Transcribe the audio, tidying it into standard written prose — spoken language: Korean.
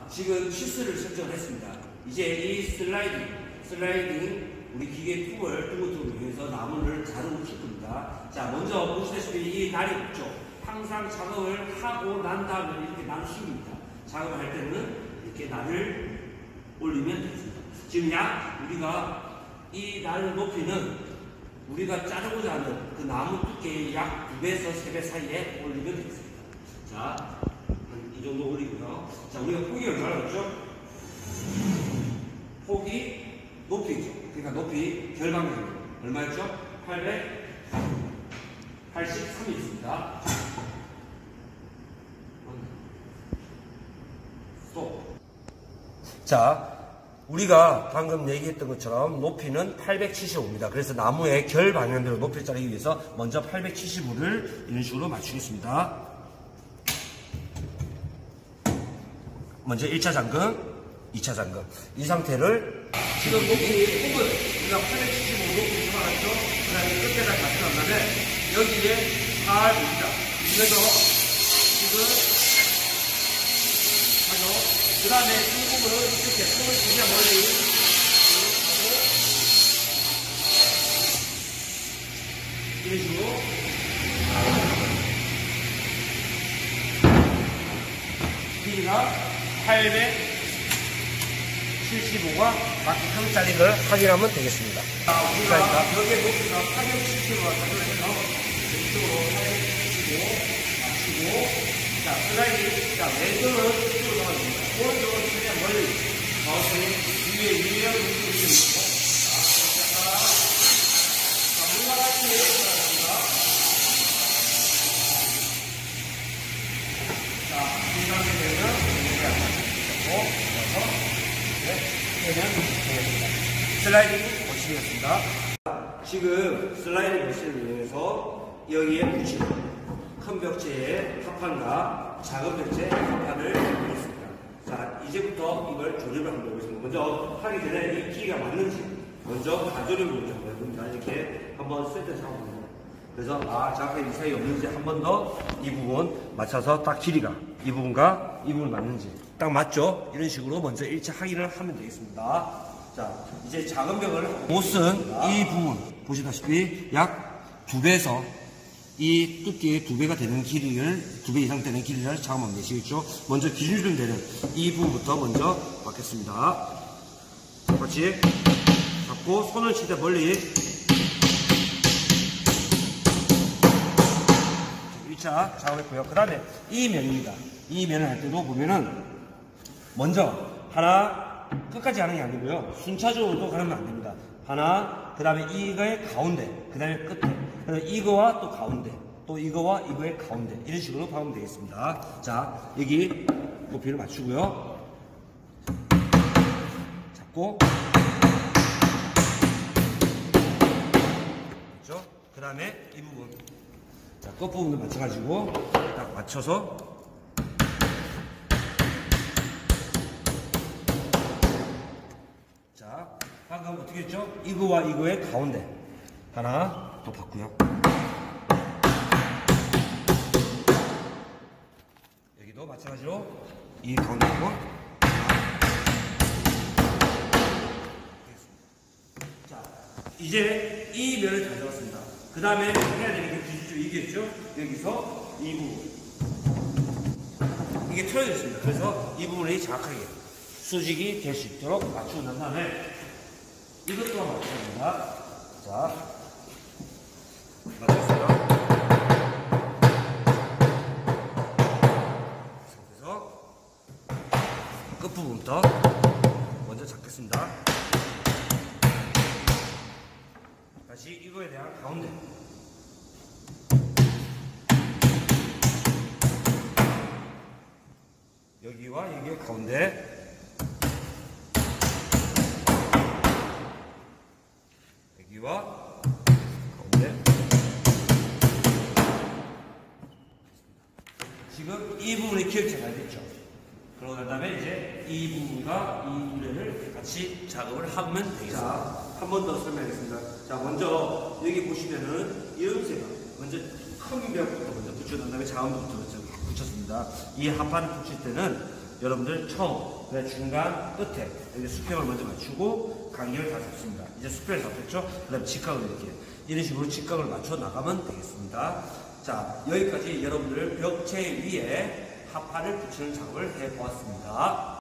지금 치수를 설정을 했습니다. 이제 이 슬라이딩 우리 기계 tum을 둥글둥글 위해서 나무를 자르고 칠 겁니다. 자, 먼저 보시다시피 이 날이 없죠. 항상 작업을 하고 난 다음에 이렇게 날을 숙입니다. 작업을 할 때는 이렇게 날을 올리면 되겠습니다. 지금 약 우리가 이 날 높이는 우리가 자르고자 하는 그 나무 두께의 약 2배에서 3배 사이에 올리면 되겠습니다. 자, 이 정도 올리고요. 자, 우리가 폭이 얼마나 했죠? 폭이 높이죠. 그러니까 높이 결방량이 얼마였죠? 883이 있습니다. 스톱. 자, 우리가 방금 얘기했던 것처럼 높이는 875입니다. 그래서 나무의 결 방향대로 높이를 자르기 위해서 먼저 875를 이런 식으로 맞추겠습니다. 먼저 1차 잠금, 2차 잠금. 이 상태를 지금 높이 폭은 우리가 875 높이 잡아놨죠? 그 다음에 끝에다 맞춰놓은 다음에 여기에 잘 옵니다. 그래서 지금 하죠. 그 다음에 이 부분을 이렇게 손을 진짜 멀리 하고 이런 식으로 길이가 875가 맞게 3짜리를 확인하면 되겠습니다. 자, 우리가 벽의 높이가 870가 가져서 왼쪽으로 875 맞추고, 자, 슬라이딩, 자, 왼쪽은 이쪽으로 잡아줍니다. 오른쪽은 최대한 멀리, 위에 유리하게 이렇게 있고, 자, 뭔가 같이 들어갑니다. 자, 이 상태되면 슬라이딩 머신이었습니다. 지금 슬라이딩 머신을 이용해서 여기에 붙이고 큰 벽체에 합판과 작은 벽체에 합판을 넣었습니다. 자, 이제부터 이걸 조립을 한번 해보겠습니다. 먼저 하기 전에 이 키가 맞는지 먼저 가조립을 먼저 해봅니다. 이렇게 한번 세트 잡아봅니다. 그래서 정확하게 이 사이 없는지 한 번 더 이 부분 맞춰서 딱 길이가 이 부분과 이 부분 맞는지 딱 맞죠? 이런 식으로 먼저 1차 확인을 하면 되겠습니다. 자, 이제 작은 벽을 못은 이 부분 보시다시피 약 2배에서 이 두께의 2배가 되는 길이를 2배 이상 되는 길이를 작업하면 되시겠죠? 먼저 기준점 되는 이 부분부터 먼저 받겠습니다. 같이 잡고 손을 진짜 멀리 1차 작업했고요. 그 다음에 이 면입니다. 이 면을 할 때도 보면은 먼저 하나 끝까지 하는 게 아니고요. 순차적으로도 가면 안 됩니다. 하나, 그 다음에 이거의 가운데, 그 다음에 끝에, 그다음에 이거와 또 가운데, 또 이거와 이거의 가운데 이런 식으로 하면 되겠습니다. 자, 여기 높이를 맞추고요. 잡고 그렇죠? 그 다음에 이 부분, 자, 끝부분을 맞춰가지고 딱 맞춰서 자, 방금 어떻게 했죠? 이거와 이거의 가운데 하나 또 봤고요. 여기도 마찬가지로 이 가운데 부분 자, 이제 이 면을 다 잡았습니다. 그 다음에 해야 되는 게 기준점 이게죠? 여기서 이 부분 이게 틀어져 있습니다. 그래서 이 부분이 정확하게 수직이 될 수 있도록 맞추고 난 다음에 이것 또한 맞춰줍니다. 자, 맞췄어요. 상태에서 끝부분부터 먼저 잡겠습니다. 다시 이거에 대한 가운데 여기와 여기의 가운데 여기와 가운데 지금 이 부분이 기억이 잘 됐죠. 그러고 난 다음에 이제 이 부분과 이 물레를 같이 작업을 하면 되겠습니다. 자, 한 번 더 설명하겠습니다. 자, 먼저 여기 보시면은 이 음새가 먼저 큰 벽부터 먼저 붙여놓은 다음에 작은 벽부터 붙였습니다. 이 합판을 붙일 때는 여러분들 처음, 그다음에 중간, 끝에 여기 수평을 먼저 맞추고 간격을 다 잡습니다. 이제 수평을 잡혔죠? 그 다음에 직각을 이렇게 이런 식으로 직각을 맞춰 나가면 되겠습니다. 자, 여기까지 여러분들 벽체 위에 합판을 붙이는 작업을 해 보았습니다.